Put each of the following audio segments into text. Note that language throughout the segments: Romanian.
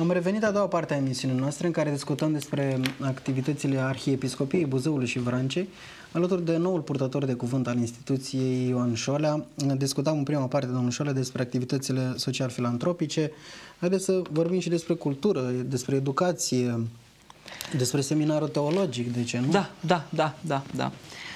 Am revenit a doua parte a emisiunii noastre în care discutăm despre activitățile Arhiepiscopiei Buzăului și Vrancei. Alături de noul purtător de cuvânt al instituției, Ioan Șolea, discutam în prima parte, domnul Șolea, despre activitățile social-filantropice. Haideți să vorbim și despre cultură, despre educație, despre seminarul teologic, de ce nu? Da.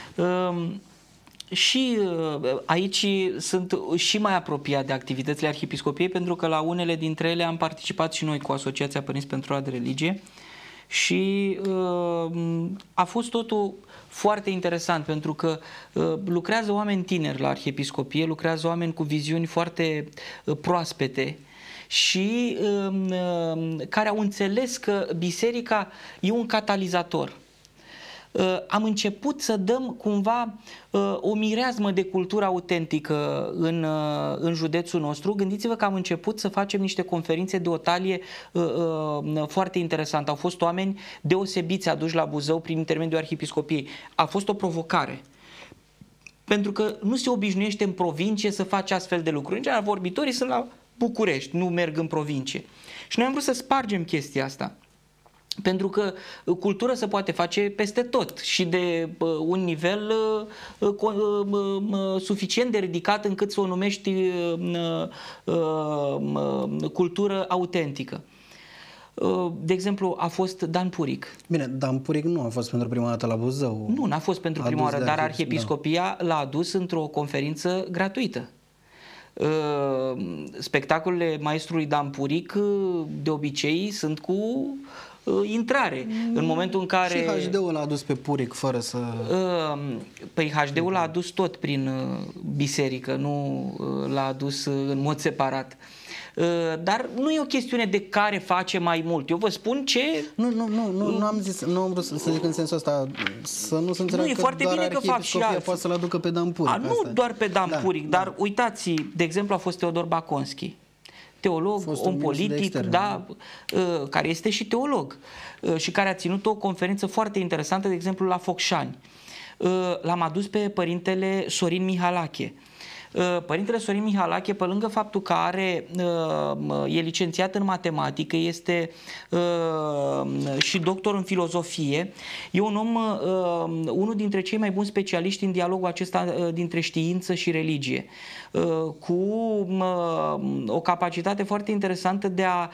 Și aici sunt și mai apropiat de activitățile Arhiepiscopiei, pentru că la unele dintre ele am participat și noi cu Asociația Părinți pentru Roade Religie și a fost totul foarte interesant, pentru că lucrează oameni tineri la Arhiepiscopie, lucrează oameni cu viziuni foarte proaspete și care au înțeles că biserica e un catalizator. Am început să dăm cumva o mireasmă de cultură autentică în județul nostru. Gândiți-vă că am început să facem niște conferințe de o talie foarte interesantă. Au fost oameni deosebiți aduși la Buzău prin intermediul Arhiepiscopiei. A fost o provocare. Pentru că nu se obișnuiește în provincie să faci astfel de lucruri. În general, vorbitorii sunt la București, nu merg în provincie. Și noi am vrut să spargem chestia asta. Pentru că cultură se poate face peste tot și de un nivel suficient de ridicat încât să o numești cultură autentică. De exemplu, a fost Dan Puric. Bine, Dan Puric nu a fost pentru prima dată la Buzău. Nu, n-a fost pentru prima oară, dar Arhiepiscopia l-a adus într-o conferință gratuită. Spectacolele maestrului Dan Puric de obicei sunt cu intrare. În momentul în care... Și HD-ul l-a adus pe Puric fără să... Păi HD-ul l-a adus tot prin biserică, nu l-a adus în mod separat. Dar nu e o chestiune de care face mai mult. Eu vă spun ce... Nu am zis, nu am vrut să zic în sensul ăsta, să nu se înțeleagă că foarte doar bine că fac și alții. poate să-l aducă pe Dan Puric. Nu doar pe Dan Puric, dar uitați, de exemplu, a fost Teodor Baconski, teolog, om politic, care este și teolog și care a ținut o conferință foarte interesantă, de exemplu, la Focșani. L-am adus pe părintele Sorin Mihalache. Părintele Sorin Mihalache, pe lângă faptul că e licențiat în matematică, este și doctor în filozofie, e un om, unul dintre cei mai buni specialiști în dialogul acesta dintre știință și religie, cu o capacitate foarte interesantă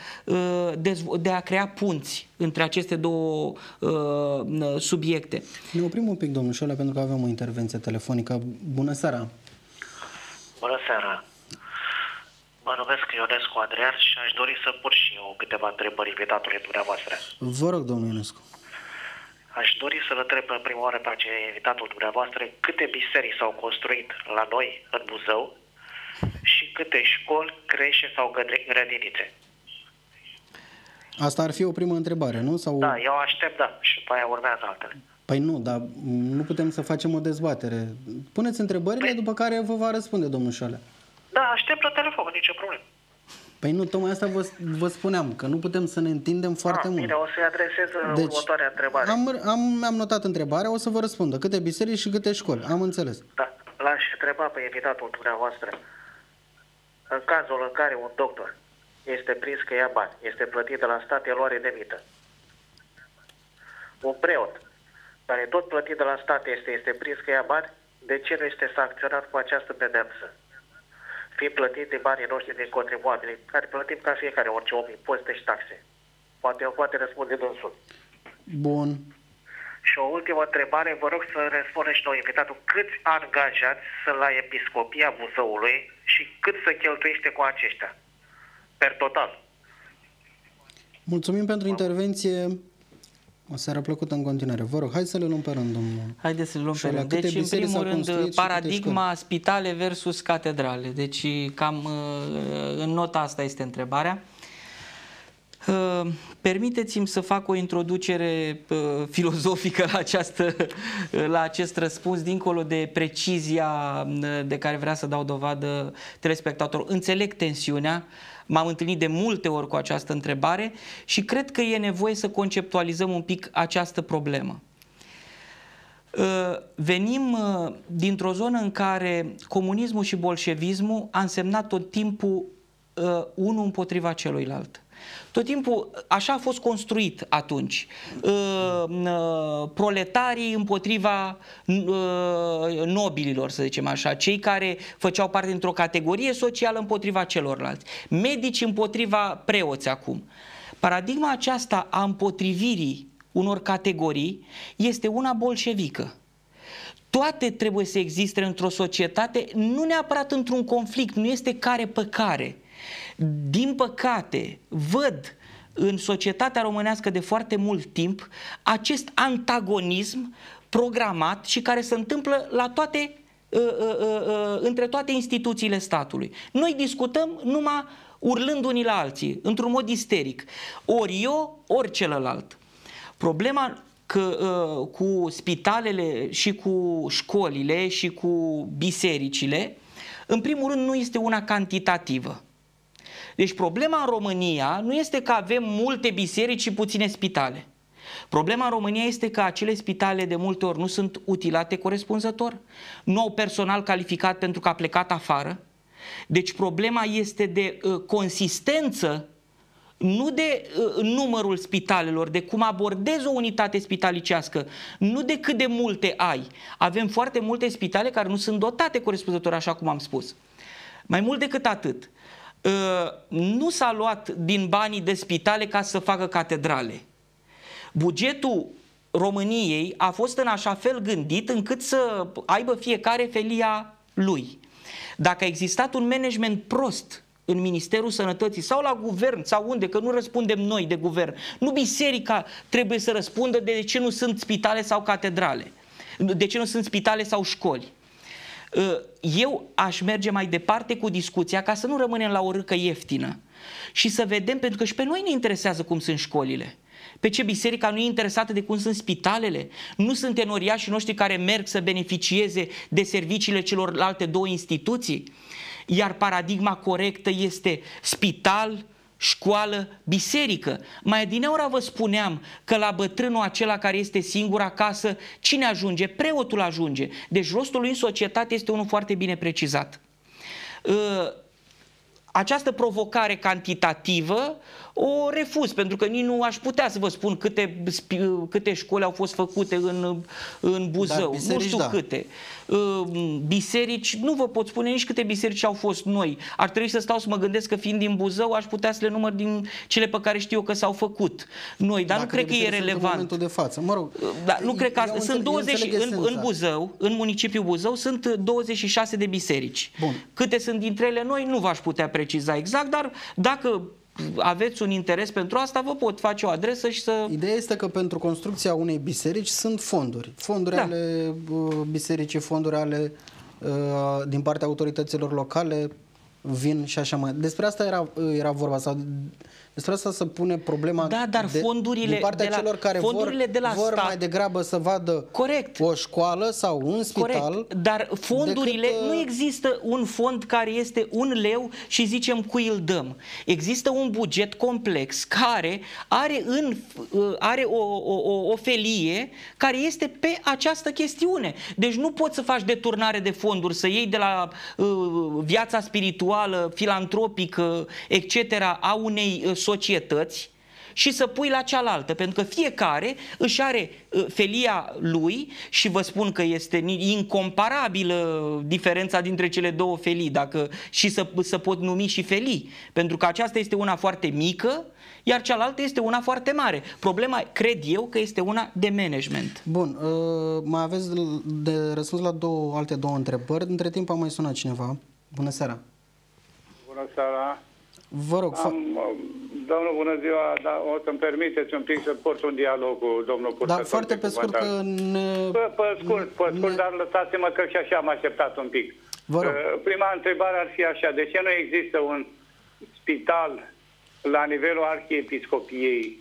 de a crea punți între aceste două subiecte. Ne oprim un pic, domnul Șolea, pentru că avem o intervenție telefonică. Bună seara! Bună seara! Mă numesc Ionescu Adrian și aș dori să pun și eu câteva întrebări invitatului dumneavoastră. Vă rog, domnul Ionescu. Aș dori să-l întreb în prima oară pe invitatul dumneavoastră câte biserici s-au construit la noi în Buzău și câte școli, creșe sau grădinițe. Asta ar fi o primă întrebare, nu? Sau... Da, eu aștept, da, și după aia urmează altele. Păi nu, dar nu putem să facem o dezbatere. Puneți întrebările, după care vă va răspunde domnul Șolea. Da, aștept la telefon, nicio problemă. Păi nu, tocmai asta vă spuneam, că nu putem să ne întindem foarte mult. Bine, o să-i adresez următoarea întrebare. Am notat întrebarea, o să vă răspundă. Câte biserici și câte școli, am înțeles. Da, l-aș întreba pe invitatul dumneavoastră. În cazul în care un doctor este prins că ia bani, este plătit de la stat, el luare de mită. Un preot care tot plătit de la stat este prins că ia bani, de ce nu este sancționat cu această pedeapsă? Fiind plătit de banii noștri din contribuabili, care plătim ca fiecare, orice om, impozite și taxe. Poate răspunde dânsul. Bun. Și o ultimă întrebare, vă rog să răspundeți și noi invitatul. Câți angajați sunt la Episcopia Buzăului și cât se cheltuiește cu aceștia? Per total. Mulțumim pentru intervenție. O seară plăcută în continuare. Vă rog, hai să le luăm pe rând, domnul. Haideți să le luăm pe rând. Deci, în primul rând, paradigma spitale versus catedrale. Deci, cam în nota asta este întrebarea. Permiteți-mi să fac o introducere filozofică la acest răspuns, dincolo de precizia de care vrea să dau dovadă telespectatorul. Înțeleg tensiunea, m-am întâlnit de multe ori cu această întrebare și cred că e nevoie să conceptualizăm un pic această problemă. Venim dintr-o zonă în care comunismul și bolșevismul a însemnat tot timpul unul împotriva celuilalt. Tot timpul așa a fost construit atunci. Proletarii împotriva nobililor, să zicem așa, cei care făceau parte dintr-o categorie socială împotriva celorlalți, medici împotriva preoți acum. Paradigma aceasta a împotrivirii unor categorii este una bolșevică. Toate trebuie să existe într-o societate, nu neapărat într-un conflict, nu este care pe care. Din păcate, văd în societatea românească de foarte mult timp acest antagonism programat și care se întâmplă la toate, între toate instituțiile statului. Noi discutăm numai urlând unii la alții, într-un mod isteric. Ori eu, ori celălalt. Problema cu spitalele și cu școlile și cu bisericile, în primul rând nu este una cantitativă. Deci problema în România nu este că avem multe biserici și puține spitale. Problema în România este că acele spitale de multe ori nu sunt utilate corespunzător, nu au personal calificat pentru că a plecat afară. Deci problema este de consistență, nu de numărul spitalelor, de cum abordezi o unitate spitalicească, nu de cât de multe ai. Avem foarte multe spitale care nu sunt dotate corespunzător, așa cum am spus. Mai mult decât atât, nu s-a luat din banii de spitale ca să facă catedrale. Bugetul României a fost în așa fel gândit încât să aibă fiecare felia lui. Dacă a existat un management prost în Ministerul Sănătății sau la guvern sau unde, că nu răspundem noi de guvern, nu biserica trebuie să răspundă de ce nu sunt spitale sau catedrale, de ce nu sunt spitale sau școli. Eu aș merge mai departe cu discuția ca să nu rămânem la o râcă ieftină și să vedem, pentru că și pe noi ne interesează cum sunt școlile. Pe ce biserica nu e interesată de cum sunt spitalele? Nu sunt enoriașii noștri care merg să beneficieze de serviciile celorlalte două instituții? Iar paradigma corectă este spital, școală, biserică. Mai adineaura vă spuneam că la bătrânul acela care este singur acasă, cine ajunge? Preotul ajunge. Deci rostul lui în societate este unul foarte bine precizat. Această provocare cantitativă o refuz, pentru că nici nu aș putea să vă spun câte școli au fost făcute în Buzău, nu știu câte. Biserici, nu vă pot spune nici câte biserici au fost noi. Ar trebui să stau să mă gândesc că fiind din Buzău aș putea să le număr din cele pe care știu eu că s-au făcut noi, dar nu cred că e relevant. De față. Mă rog, nu cred că sunt 20 în Buzău, în municipiul Buzău sunt 26 de biserici. Bun. Câte sunt dintre ele noi nu v-aș putea preciza exact, dar dacă aveți un interes pentru asta, vă pot face o adresă și să... Ideea este că pentru construcția unei biserici sunt fonduri. Fonduri ale bisericii, fonduri ale din partea autorităților locale vin și așa mai. Despre asta era vorba, sau despre asta se pune problema. Da, dar fondurile din partea celor care vor stat, mai degrabă să vadă o școală sau un spital. Corect. Dar fondurile, nu există un fond care este 1 leu și zicem cui îl dăm. Există un buget complex care are o felie care este pe această chestiune. Deci nu poți să faci deturnare de fonduri, să iei de la viața spirituală, filantropică, etc. a unei societăți și să pui la cealaltă, pentru că fiecare își are felia lui și vă spun că este incomparabilă diferența dintre cele două felii, dacă și să pot numi și felii, pentru că aceasta este una foarte mică, iar cealaltă este una foarte mare. Problema, cred eu, că este una de management. Bun, mai aveți de răspuns la alte două întrebări. Între timp a mai sunat cineva. Bună seara! Bună seara! Vă rog. Domnul, bună ziua, dar o să-mi permiteți un pic să port un dialog cu domnul purtător. Da, foarte pe scurt că Pe scurt, dar lăsați-mă că și așa am așteptat un pic. Prima întrebare ar fi așa, de ce nu există un spital la nivelul Arhiepiscopiei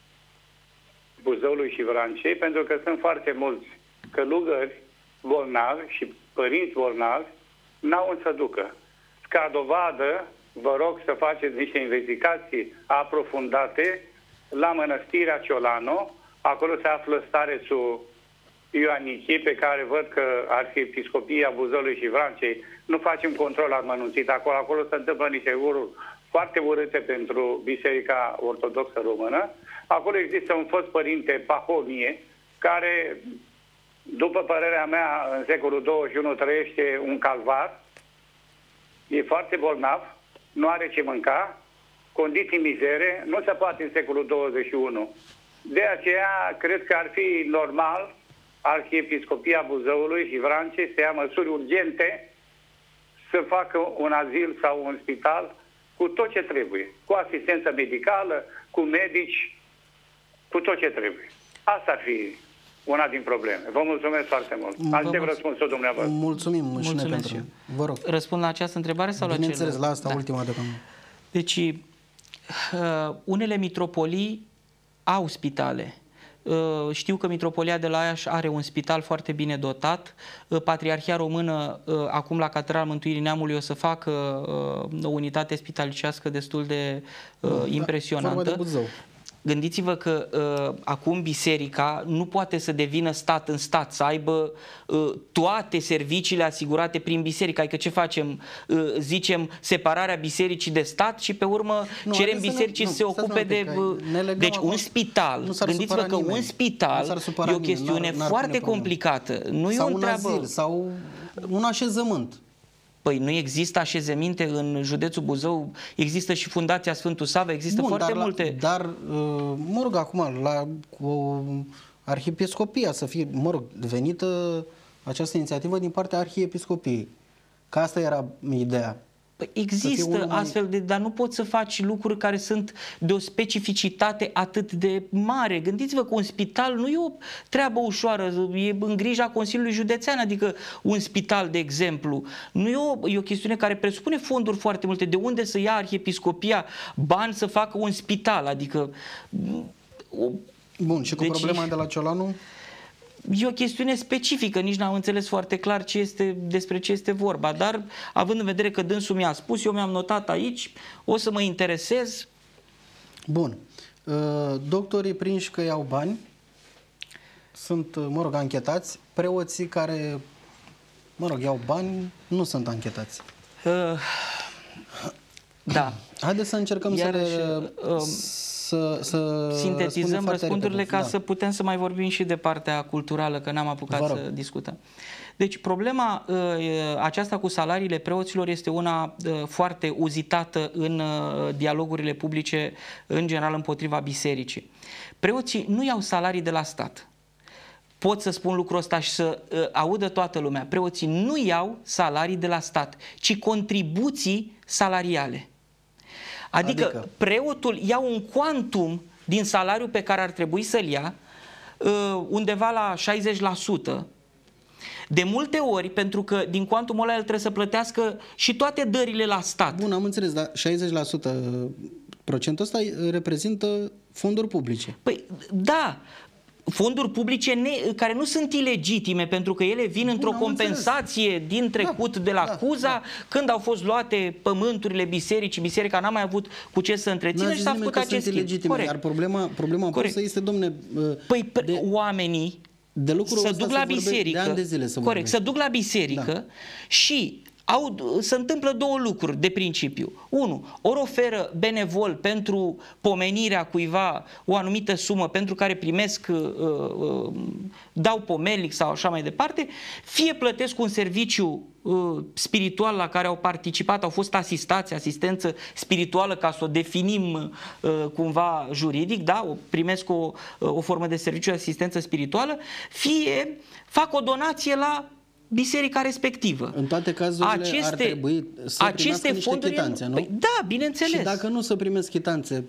Buzăului și Vrancei? Pentru că sunt foarte mulți călugări bolnavi și părinți bolnavi n-au unde să ducă. Ca dovadă, vă rog să faceți niște investigații aprofundate la Mănăstirea Ciolano. Acolo se află starețul Ioanichie, pe care văd că Arhiepiscopia Buzăului și Vrancei nu facem control amănunțit. Acolo se întâmplă niște foarte urâte pentru Biserica Ortodoxă Română. Acolo există un fost părinte Pahomie, care, după părerea mea, în secolul 21 trăiește un calvar, e foarte bolnav, nu are ce mânca, condiții mizere, nu se poate în secolul 21. De aceea, cred că ar fi normal Arhiepiscopia Buzăului și Vrancei să ia măsuri urgente să facă un azil sau un spital cu tot ce trebuie, cu asistență medicală, cu medici, cu tot ce trebuie. Asta ar fi una din probleme. Vă mulțumesc foarte mult. Aștept răspunsul dumneavoastră. Mulțumim și noi Mulțumesc pentru... Vă rog. Răspund la această întrebare sau la Bineînțeles, celălalt? la asta ultima de acum. Deci, unele mitropolii au spitale. Știu că Mitropolia de la Iași are un spital foarte bine dotat. Patriarhia Română, acum la Catedrala Mântuirii Neamului, o să facă o unitate spitalicească destul de impresionantă. Vorba de Buzău. Gândiți-vă că acum biserica nu poate să devină stat în stat, să aibă toate serviciile asigurate prin biserică. Adică ce facem? Zicem separarea bisericii de stat și pe urmă cerem bisericii să se ocupe de... Deci un spital, gândiți-vă că un spital e o chestiune foarte complicată. Nu e o întreabă... azil sau un așezământ. Păi nu există așezăminte în județul Buzău, există și Fundația Sfântul Sava, există foarte multe... Dar, mă rog, acum, cu Arhiepiscopia să fie, mă rog, venită această inițiativă din partea Arhiepiscopiei. Că asta era ideea. Păi există astfel de, dar nu poți să faci lucruri care sunt de o specificitate atât de mare. Gândiți-vă că un spital nu e o treabă ușoară, e în grija Consiliului Județean, adică un spital, de exemplu. Nu e o chestiune care presupune fonduri foarte multe. De unde să ia Arhiepiscopia bani să facă un spital? Adică... Bun, și cu problema de la Ciolanu? E o chestiune specifică, nici n-am înțeles foarte clar despre ce este vorba, dar având în vedere că dânsul mi-a spus, eu mi-am notat aici, o să mă interesez. Bun. Doctorii prinși că iau bani sunt, mă rog, anchetați. Preoții care, mă rog, iau bani nu sunt anchetați. Da. Haideți să încercăm să sintetizăm răspundurile ca să putem să mai vorbim și de partea culturală, că n-am apucat să discutăm. Deci problema aceasta cu salariile preoților este una foarte uzitată în dialogurile publice, în general împotriva bisericii. Preoții nu iau salarii de la stat. Pot să spun lucrul ăsta și să audă toată lumea. Preoții nu iau salarii de la stat, ci contribuții salariale. Adică preotul ia un quantum din salariul pe care ar trebui să-l ia, undeva la 60%. De multe ori, pentru că din quantumul ăla el trebuie să plătească și toate dările la stat. Bun, am înțeles, dar 60% procentul ăsta reprezintă fonduri publice. Păi, da, fonduri publice care nu sunt ilegitime, pentru că ele vin într-o compensație din trecut de la Cuza, când au fost luate pământurile bisericii, biserica n-a mai avut cu ce să întrețină și s-a făcut acest schimb. Iar problema pusă este, domne... Păi oamenii se duc la biserică, să duc la biserică și se întâmplă două lucruri de principiu. Unu, ori oferă benevol pentru pomenirea cuiva o anumită sumă pentru care primesc, dau pomelic sau așa mai departe, fie plătesc un serviciu spiritual la care au participat, au fost asistați, asistență spirituală, ca să o definim cumva juridic, da? Primesc o formă de serviciu de asistență spirituală, fie fac o donație la biserica respectivă. În toate cazurile ar trebui să primească niște chitanțe, nu? Păi, da, bineînțeles. Și dacă nu să primesc chitanțe?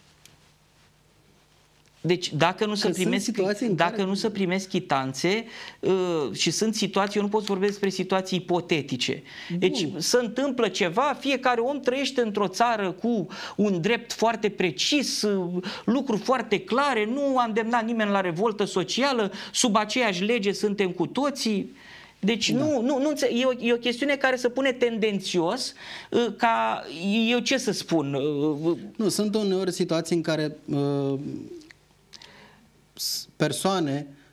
Deci dacă nu să primesc chitanțe și sunt situații, eu nu pot vorbi despre situații ipotetice. Deci se întâmplă ceva, fiecare om trăiește într-o țară cu un drept foarte precis, lucruri foarte clare, nu a îndemnat nimeni la revoltă socială, sub aceeași lege suntem cu toții. Deci e o chestiune care se pune tendențios ca, eu ce să spun? Nu, sunt uneori situații în care persoane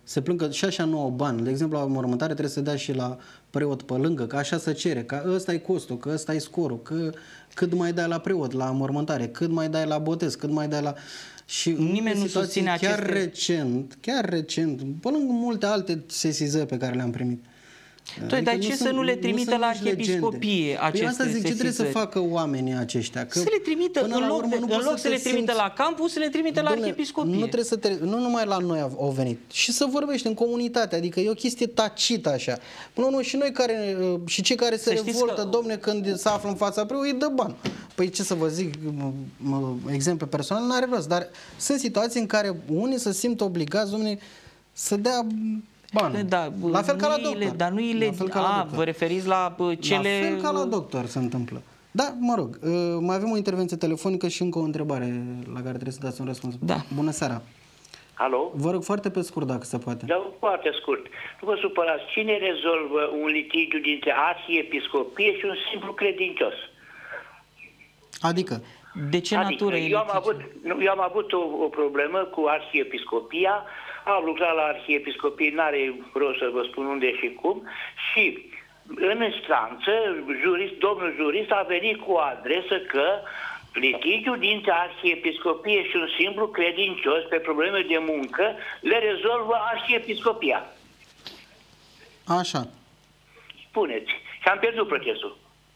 se plâng că și așa nu au bani. De exemplu, la mormântare trebuie să dea și la preot pe lângă, că așa se cere, că ăsta e costul, că ăsta e scorul, că cât mai dai la preot, la mormântare, cât mai dai la botez, cât mai dai la... Și nimeni nu susține chiar recent, pe lângă multe alte sesizări pe care le-am primit. Dar ce să nu le trimită la arhiepiscopie aceste asta zic, ce trebuie să facă oamenii aceștia? Să le trimită, în loc să le trimită la campus, să le trimită la arhiepiscopie. Nu numai la noi au venit. Și să vorbești în comunitate, adică e o chestie tacită așa. Până la urmă și noi și cei care se revoltă, domne, când se află în fața preotului, îi dă bani. Păi ce să vă zic, exemple personale, n-are rost, dar sunt situații în care unii se simt obligați, domne, să dea bani. Da, la fel ca la doctor. Dar nu vă referiți la cele... La fel ca la doctor se întâmplă. Da, mă rog, mai avem o intervenție telefonică și încă o întrebare la care trebuie să dați un răspuns. Da. Bună seara. Alo? Vă rog foarte pe scurt, dacă se poate. Da, foarte scurt. Nu vă supărați. Cine rezolvă un litigiu dintre arhiepiscopie și un simplu credincios? Adică? De ce natură e eu am avut o problemă cu arhiepiscopia. Am lucrat la arhiepiscopie, n-are rost să vă spun unde și cum. Și în instanță, domnul jurist a venit cu o adresă că litigiul dintre arhiepiscopie și un simplu credincios pe probleme de muncă le rezolvă arhiepiscopia. Așa. Spuneți. Și am pierdut procesul.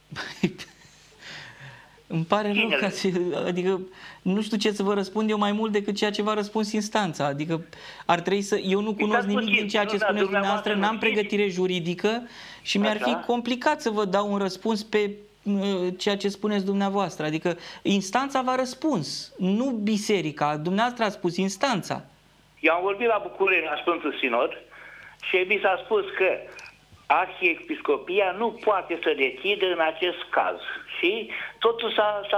Îmi pare rău, adică nu știu ce să vă răspund eu mai mult decât ceea ce v-a răspuns instanța. Adică ar trebui să... Eu nu cunosc nimic din ceea ce spuneți dumneavoastră, n-am pregătire juridică și mi-ar fi complicat să vă dau un răspuns pe ceea ce spuneți dumneavoastră. Adică instanța v-a răspuns, nu biserica. Dumneavoastră a spus instanța. Eu am vorbit la București, la Sfântul Sinod, și mi s-a spus că arhiepiscopia nu poate să decidă în acest caz. Și totul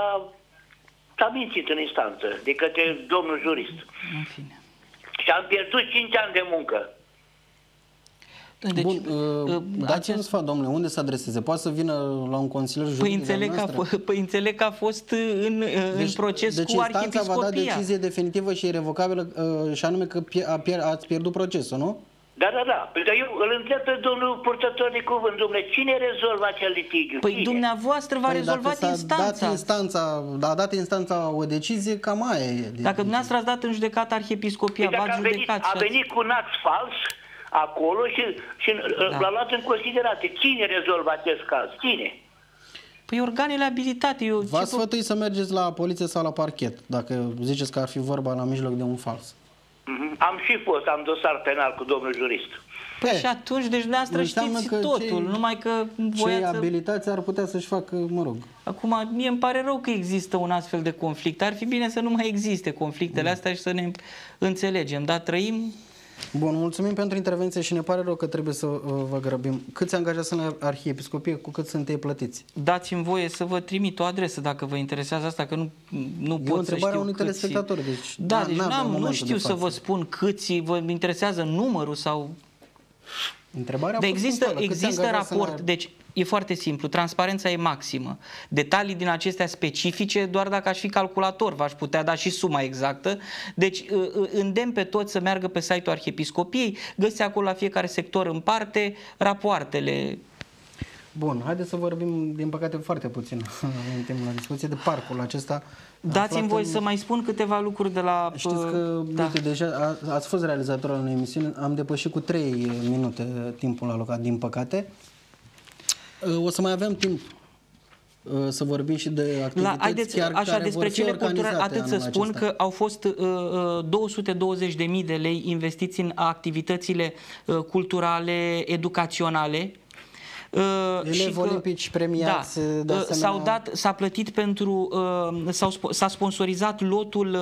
s-a mințit în instanță de către domnul jurist. În fine. Și am pierdut 5 ani de muncă. Deci, bun, dați-mi sfat, domnule, unde să adreseze? Poate să vină la un consilier juridic? Păi înțeleg că a fost în proces cu arhiepiscopia. Deci instanța va da decizie definitivă și irrevocabilă și anume că ați pierdut procesul, nu? Da. Pentru că eu îl întreb pe domnul purtător de cuvânt, domnule, cine rezolvă acel litigiu? Păi dumneavoastră v-a rezolvat instanța. A dat instanța o decizie, cam aia e. Dacă dumneavoastră ați dat în judecată arhiepiscopia, v-ați judecat. A venit cu un act fals acolo și l-a luat în considerare. Cine rezolvă acest caz? Cine? Păi organele abilitate. V-ați sfătui să mergeți la poliție sau la parchet, dacă ziceți că ar fi vorba la mijloc de un fals. Am am dosar penal cu domnul jurist. Păi și atunci, deci dumneavoastră știți totul, numai că cei abilitați ar putea să-și facă, mă rog. Acum, mie îmi pare rău că există un astfel de conflict. Ar fi bine să nu mai existe conflictele astea și să ne înțelegem, dar trăim... Bun, mulțumim pentru intervenție și ne pare rău că trebuie să vă grăbim. Câți angajați sunt la arhiepiscopie, cu cât sunt ei plătiți? Dați-mi voie să vă trimit o adresă dacă vă interesează asta, că nu pot să știu. E o întrebare a unui telespectator, deci... Da, deci nu știu să vă spun câți, vă interesează numărul sau... Întrebarea există raport, deci e foarte simplu, transparența e maximă. Detalii din acestea specifice, doar dacă aș fi calculator, v-aș putea da și suma exactă. Deci îndemn pe toți să meargă pe site-ul Arhiepiscopiei, găsiți acolo la fiecare sector în parte rapoartele. Bun, haideți să vorbim, din păcate, foarte puțin în timpul la discuție, de parcul acesta. Dați-mi voi să mai spun câteva lucruri de la... Știți că, uite, deja ați fost realizator al unei emisiuni, am depășit cu 3 minute timpul alocat, din păcate. O să mai avem timp să vorbim și de activități despre cele culturale, atât să spun că au fost 220.000 de lei investiți în activitățile culturale, educaționale. Elevi olimpici premiați, s-a plătit pentru, s-a sponsorizat lotul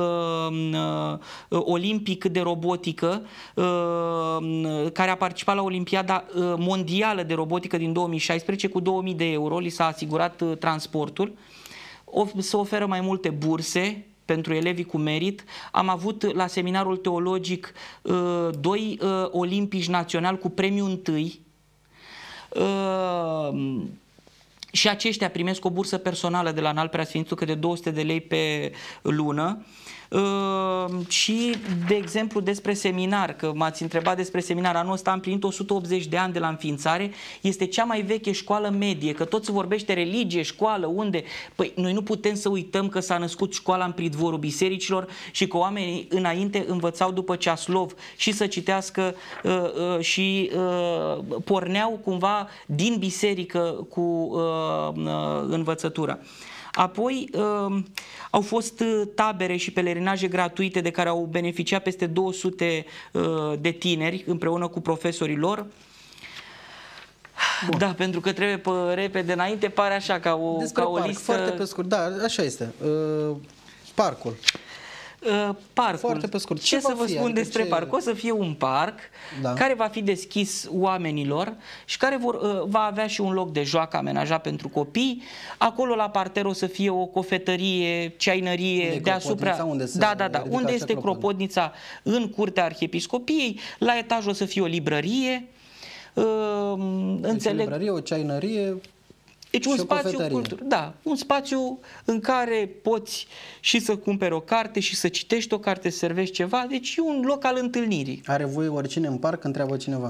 olimpic de robotică care a participat la Olimpiada Mondială de Robotică din 2016 cu 2000 de euro, li s-a asigurat transportul. Se oferă mai multe burse pentru elevii cu merit. Am avut la seminarul teologic 2 olimpici naționali cu premiul întâi. Și aceștia primesc o bursă personală de la Înalt Preasfințitul, câte de 200 de lei pe lună. Și, de exemplu, despre seminar, că m-ați întrebat despre seminar, anul ăsta am împlinit 180 de ani de la înființare, este cea mai veche școală medie, că tot se vorbește religie, școală, unde? Păi noi nu putem să uităm că s-a născut școala în pridvorul bisericilor și că oamenii înainte învățau după ceaslov și să citească și porneau cumva din biserică cu învățătura. Apoi au fost tabere și pelerinaje gratuite de care au beneficiat peste 200 de tineri împreună cu profesorii lor. Bun. Da, pentru că trebuie repede înainte, pare așa ca o, parc, listă. Foarte pe scurt, da, așa este. Parcul. Parcul. Foarte pe scurt. Ce să vă spun despre parc? O să fie un parc care va fi deschis oamenilor și care va avea și un loc de joacă amenajat pentru copii. Acolo la parter o să fie o cofetărie, ceainărie deasupra. Unde este clopotnița? În curtea Arhiepiscopiei. La etaj o să fie o librărie. Deci o librărie, o ceainărie. Deci un spațiu cultural, da, un spațiu în care poți și să cumperi o carte și să citești o carte, să servești ceva, deci e un loc al întâlnirii. Are voie oricine în parc? Întreabă cineva.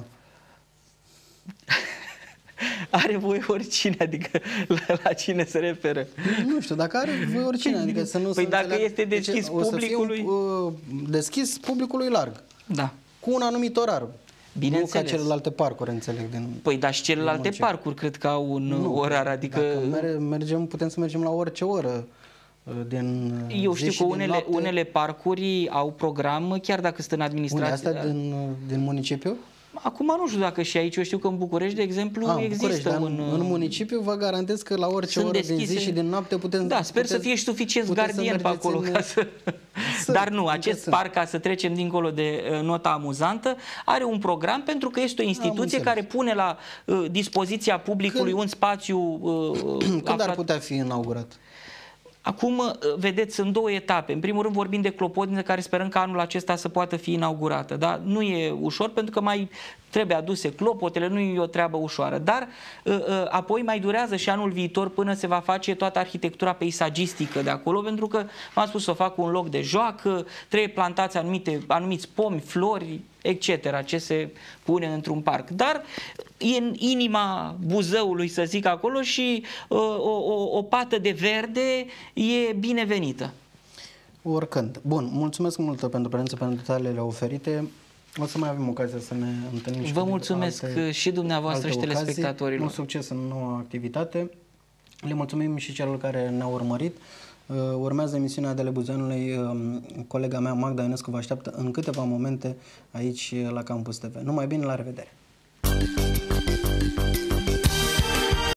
Are voie oricine, adică la cine se referă? Nu știu, dacă are voie oricine, adică să nu păi dacă este deschis publicului... O să fie deschis publicului larg. Da. Cu un anumit orar. Bineînțeles. Nu ca celelalte parcuri, înțeleg. Păi, dar și celelalte parcuri cred că au un orar, adică... Dacă putem să mergem la orice oră din eu știu că unele parcuri au program, chiar dacă sunt în administrație. Unde, astea din municipiu? Acum nu știu dacă și aici, eu știu că în București, de exemplu, există în municipiu vă garantez că la orice oră din zi și din noapte putem... Da, sper să fie suficient gardien pe acolo. Dar nu, acest parc, ca să trecem dincolo de nota amuzantă, are un program pentru că este o instituție care pune la dispoziția publicului un spațiu... Când ar putea fi inaugurat? Acum, vedeți, sunt două etape. În primul rând vorbim de clopotniță, care sperăm că anul acesta să poată fi inaugurată. Da? Nu e ușor pentru că mai trebuie aduse clopotele, nu e o treabă ușoară. Dar apoi mai durează și anul viitor până se va face toată arhitectura peisagistică de acolo, pentru că, v-am spus, să fac un loc de joacă, trebuie plantați anumiți pomi, flori, etc., ce se pune într-un parc. Dar e în inima Buzăului, să zic acolo, și o pată de verde e binevenită. Oricând. Bun, mulțumesc mult pentru prezență, pentru detaliile oferite. O să mai avem ocazia să ne întâlnim. Vă mulțumesc și dumneavoastră și telespectatorilor. Mult succes în noua activitate. Le mulțumim și celor care ne-au urmărit. Urmează emisiunea de Buzeanului. Colega mea, Magda Ionescu, vă așteaptă în câteva momente aici la Campus TV. Numai bine, la revedere!